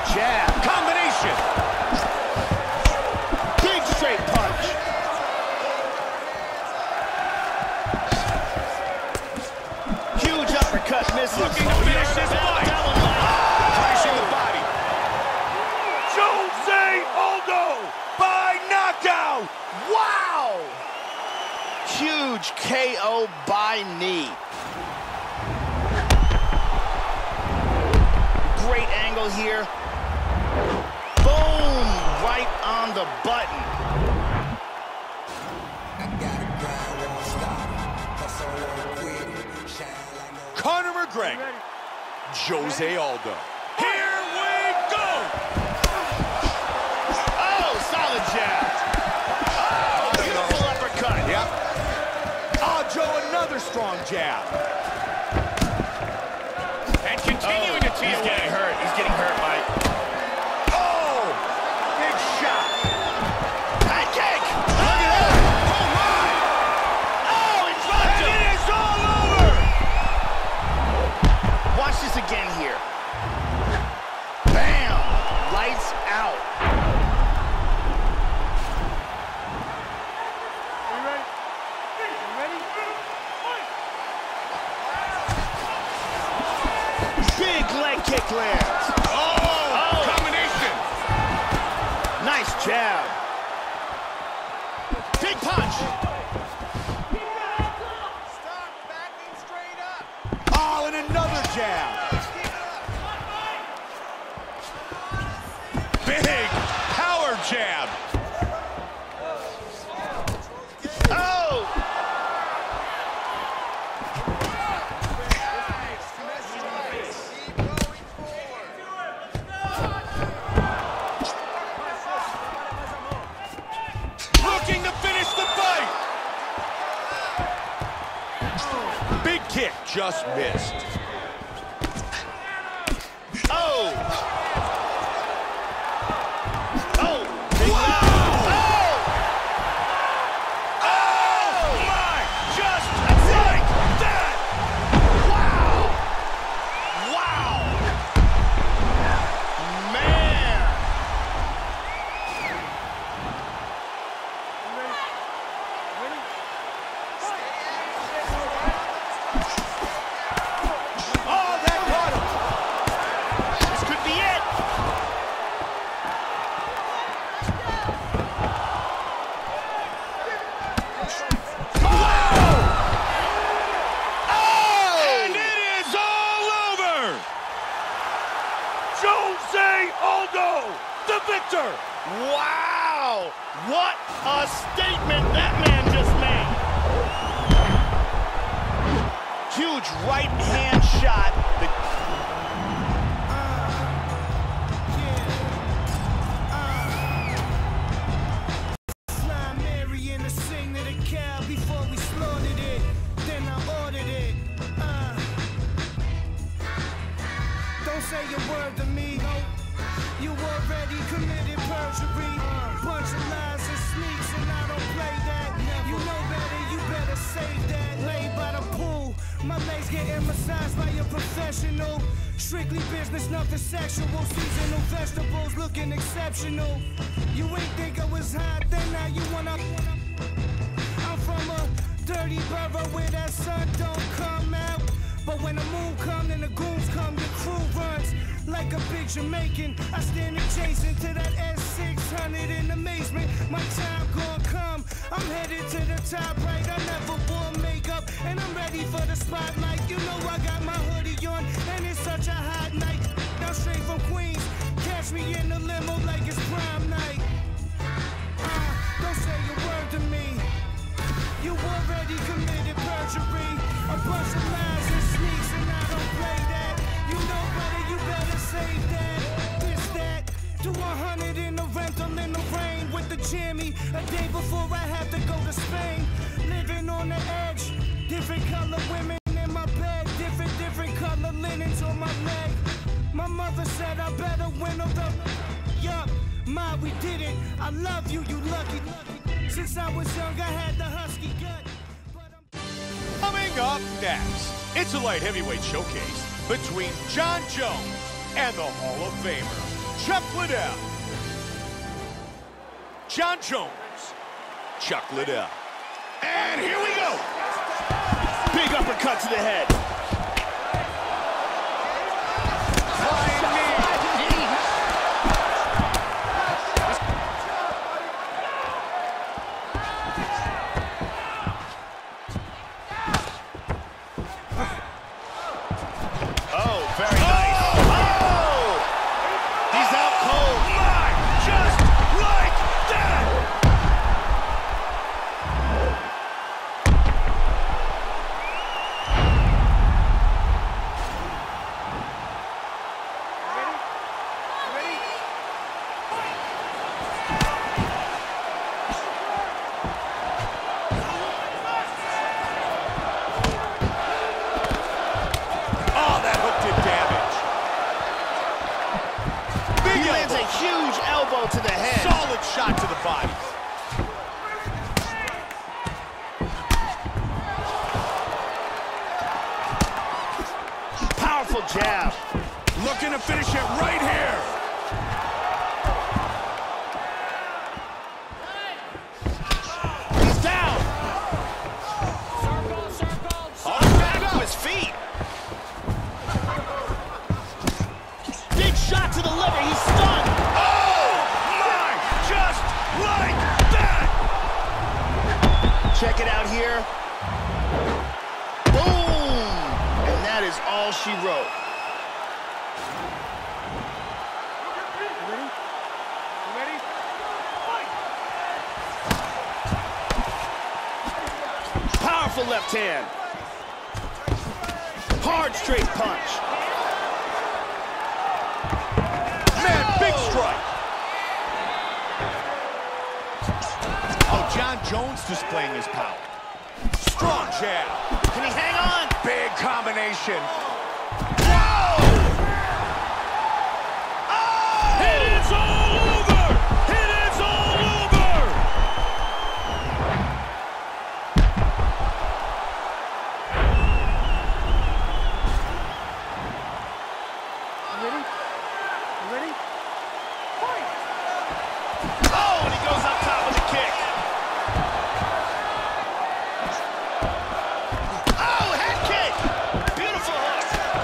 jab. Combination. Big straight punch. Huge uppercut misses. Looking to finish this fight. Crashing the body. Jose Aldo by knockout. Wow! Huge KO by knee. Great angle here. Boom! Right on the button. Conor McGregor. Jose Aldo. Here we go! Oh, solid jab. Oh, beautiful uppercut. Yep. Oh, Joe, another strong jab. And continuing to tee He's away. getting hurt. He's getting hurt, Mike. Oh! Big shot. Pancake! Look at that! Oh, my! Oh, he dropped And him. it is all over! Watch this again here. Bam! Lights out. Big leg kick lands. Oh! Combination! Nice jab. Big punch. Oh, and another jab. Big power jab. Oh! Looking to finish the fight. Big kick just missed. Oh! Oh! Big left. Oh! Oh my! Just like that! Wow! Wow! Man! Oh, that caught him. This could be it. And it is all over! Jose Aldo, the victor! Wow! What a statement that man just made. Huge right hand shot. Mary in the sing to the cow before we slaughtered it. Then I ordered it. Don't say a word to me. You already committed perjury. Bunch of lies and sneaks, and I don't play that. You know better, you better save that. Laid by the pool, my legs getting massaged by a professional. Strictly business, nothing sexual. Seasonal vegetables looking exceptional. You ain't think I was hot, then now you wanna. I'm from a dirty borough where that sun don't come out. But when the moon come and the goons come, the crew runs like a big Jamaican. I stand adjacent to that S600 in amazement. My time gon' come. I'm headed to the top right. I never wore makeup, and I'm ready for the spotlight. You know I got my hoodie on, and it's such a hot night. I'm straight from Queens. Catch me in the limo like it's prime night. Don't say a word to me. You already committed perjury. A bunch of lies and sneaks, and I don't play that. You know better, you better save that. This, that, to 100 in the rental in the rain with the Jimmy. A day before I have to go to Spain. Living on the edge. Different color women in my bed. Different color linens on my leg. My mother said I better win of the. Yup, Ma, we did it. I love you, you lucky. Since I was young, I had the husky gut. Coming up next, it's a light heavyweight showcase between Jon Jones and the Hall of Famer, Chuck Liddell. Jon Jones. Chuck Liddell. And here we go. Big uppercut to the head. Oh, very nice. Oh! He's out cold. My, just like that. Oh, that hook did damage. Big He lands a huge elbow to the head. solid shot to the body. Powerful jab. Looking to finish it right here. He's down. Oh, back to his feet. Big shot to the liver. He's stunned. Oh, my, just like that. Check it out here. Boom! And that is all she wrote. Powerful left hand. Hard straight punch. Man, big strike. Oh, Jon Jones displaying his power. Strong jab. Can he hang on? Big combination. It is all over! It is all over! Oh, and he goes up top with a kick. Oh, head kick! Beautiful hook.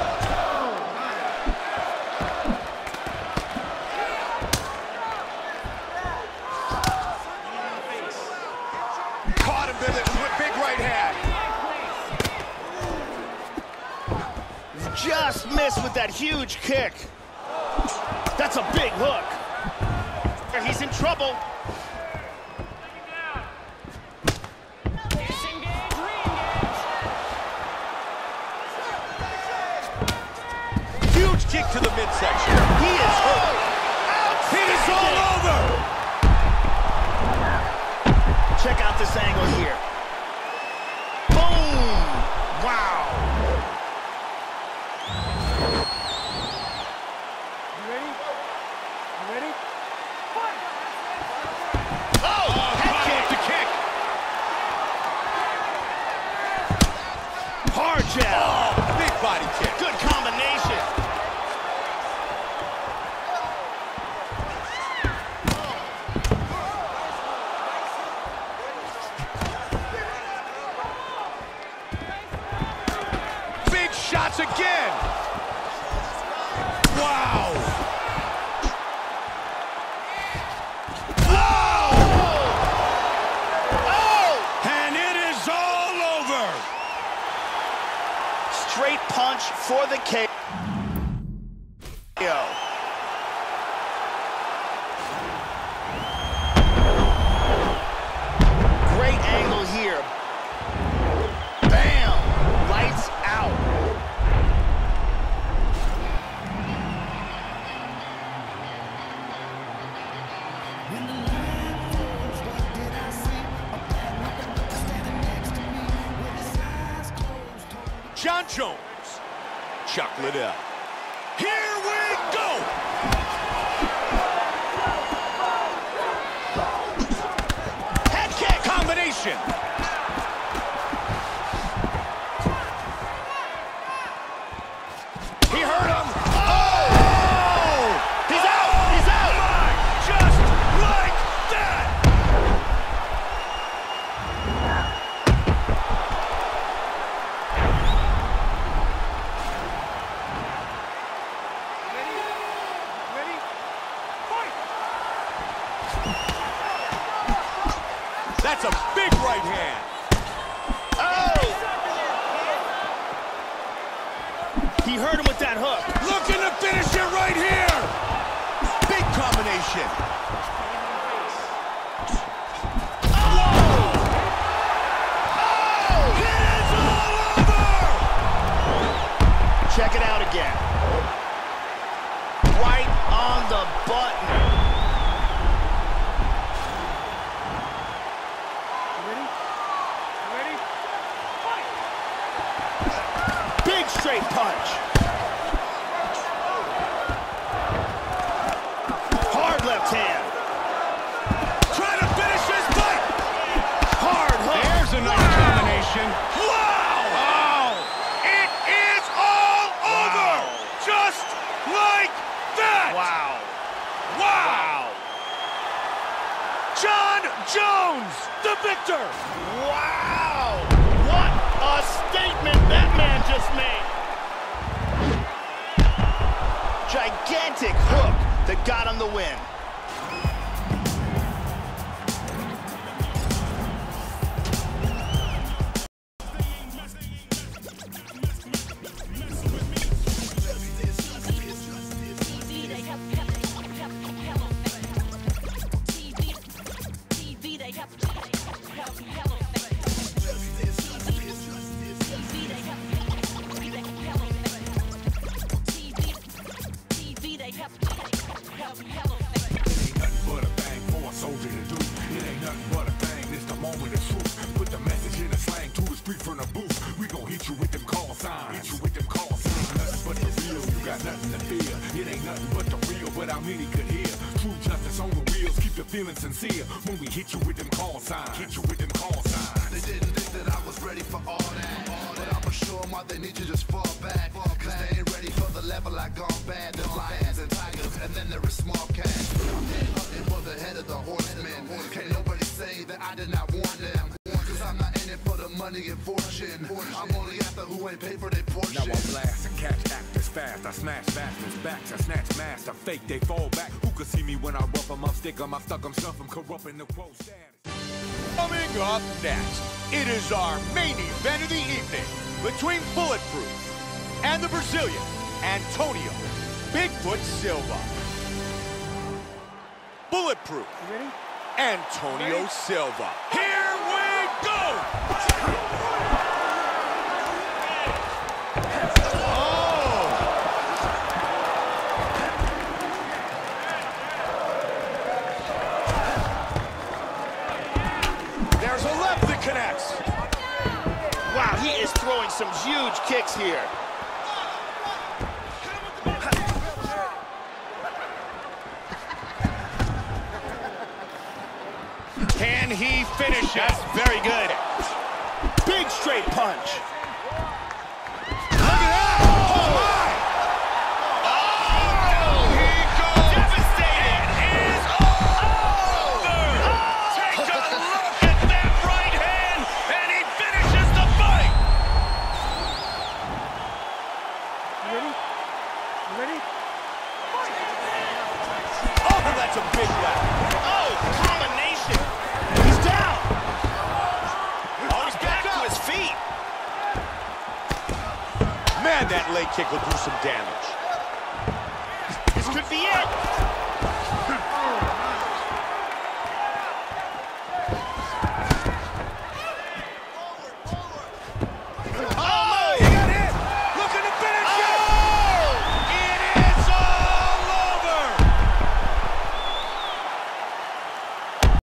Caught him with big right hand. Just missed with that huge kick. That's a big hook. He's in trouble. Huge kick to the midsection. He is hurt. It's all over. Check out this angle here. Boom! Wow. Oh, head kick. The kick. Hard jab. Oh, big body kick. Good combination. Big shots again. Wow. And it is all over. Straight punch for the KO. Great angle here. Bam! Lights out. Jon Jones. Chuck Liddell. Here we go. Head kick. Combination. He hurt him. Oh! He's out. That's a big right hand. Oh! He hurt him with that hook. Looking to finish it right here. Big combination. Check it out again. Right on the button. Ready? Ready? Fight! Big straight punch. Hard left hand. Trying to finish his fight. Hard hook. There's a nice combination. Wow! It is all over! Just like that! Wow. Wow! Jon Jones, the victor! Wow! What a statement that man just made! Gigantic hook that got him the win. Feeling sincere when we hit you with them call signs. Hit you with them call signs. They didn't think that I was ready for all that. But I'ma show them why they need to just fall back. Cause they ain't ready for the level I gone bad. There's lions and tigers, and then there is small cats. I'm head hunting for the head of the horsemen. Can't nobody say that I did not warn them. Cause I'm not in it for the money and fortune. I'm only after who ain't paid for their portion. Now I blast and catch actors fast. I smash bastards backs. I snatch masks. I fake, they fall back. Who could see me when I rough them up, stick them, I stuck them, stuff them, corrupt in the quote status. Coming up next, it is our main event of the evening between Bulletproof and the Brazilian, Antonio Bigfoot Silva. Bulletproof, Ready? Antonio Silva. Here we go! There's a left that connects. Wow, he is throwing some huge kicks here. Can he finish it? That's very good. Big straight punch. Look at that! Oh, my! Oh, he goes. Devastating. It is over! Take a look at that right hand, and he finishes the fight! Ready? Ready? Oh, that's a big left. Oh, combination. He's down. Oh, he's back to his feet. Man, that leg kick will do some damage. This could be it.